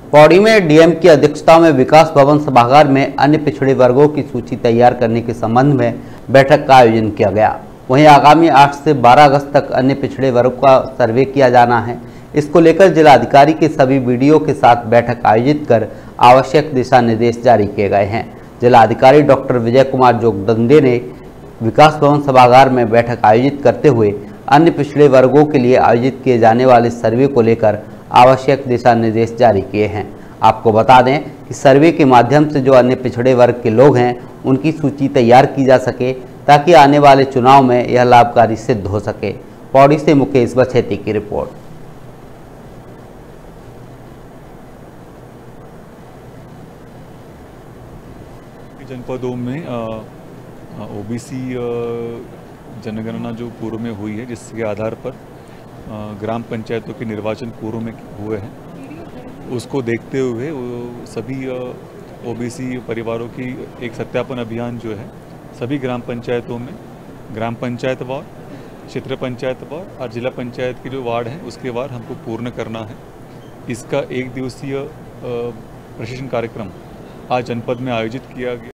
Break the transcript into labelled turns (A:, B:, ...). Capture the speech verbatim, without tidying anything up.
A: पौड़ी में डीएम की अध्यक्षता में विकास भवन सभागार में अन्य पिछड़े वर्गों की सूची तैयार करने के संबंध में बैठक का आयोजन किया गया। वहीं आगामी आठ से बारह अगस्त तक अन्य पिछड़े वर्ग का सर्वे किया जाना है। इसको लेकर जिलाधिकारी के सभी बीडीओ के साथ बैठक आयोजित कर आवश्यक दिशा निर्देश जारी किए गए हैं। जिलाधिकारी डॉक्टर विजय कुमार जोगदंडे ने विकास भवन सभागार में बैठक आयोजित करते हुए अन्य पिछड़े वर्गों के लिए आयोजित किए जाने वाले सर्वे को लेकर आवश्यक दिशा निर्देश जारी किए हैं। आपको बता दें कि सर्वे के माध्यम से जो अन्य पिछड़े वर्ग के लोग हैं उनकी सूची तैयार की जा सके ताकि आने वाले चुनाव में यह लाभकारी सिद्ध हो सके। पौड़ी से मुकेश बछेती की रिपोर्ट।
B: जनपदों में ओबीसी जनगणना जो पूर्व में हुई है, जिसके आधार पर ग्राम पंचायतों के निर्वाचन पूर्व में हुए हैं, उसको देखते हुए सभी ओबीसी परिवारों की एक सत्यापन अभियान जो है सभी ग्राम पंचायतों में ग्राम पंचायत वार, क्षेत्र पंचायत वार और जिला पंचायत के जो वार्ड हैं उसके वार हमको पूर्ण करना है। इसका एक दिवसीय प्रशिक्षण कार्यक्रम आज जनपद में आयोजित किया गया।